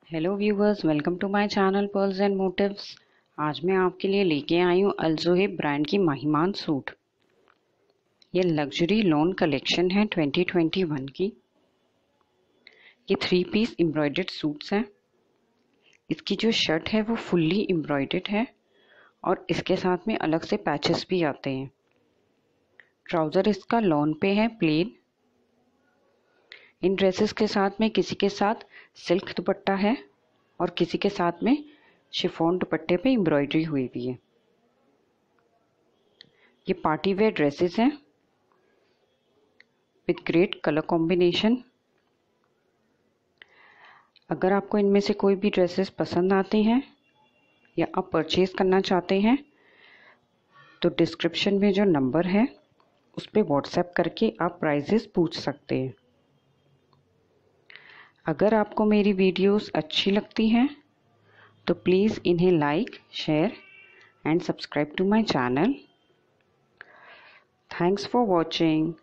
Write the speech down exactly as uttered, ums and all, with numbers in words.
Hello viewers, welcome to my channel pearls and motives. आज मैं आपके लिए लेके आई हूँ अलजोहिब ब्रांड की महिमान सूट। ये लग्जरी लॉन कलेक्शन है ट्वेंटी ट्वेंटी वन की। ये थ्री पीस एम्ब्रॉयडर्ड सूट्स हैं। इसकी जो शर्ट है वो फुल्ली एम्ब्रॉयडर्ड है और इसके साथ में अलग से पैचेस भी आते हैं। ट्राउज़र इसका लॉन पे है, प्लेन। इन ड्रेसेस के साथ में किसी के साथ सिल्क दुपट्टा है और किसी के साथ में शिफॉन दुपट्टे पे एम्ब्रॉयडरी हुई हुई है। ये पार्टी वेयर ड्रेसेस हैं विद ग्रेट कलर कॉम्बिनेशन। अगर आपको इनमें से कोई भी ड्रेसेस पसंद आते हैं या आप परचेज करना चाहते हैं तो डिस्क्रिप्शन में जो नंबर है उस पर व्हाट्सएप करके आप प्राइजेस पूछ सकते हैं। अगर आपको मेरी वीडियोस अच्छी लगती हैं तो प्लीज़ इन्हें like, share and subscribe to my channel. Thanks for watching.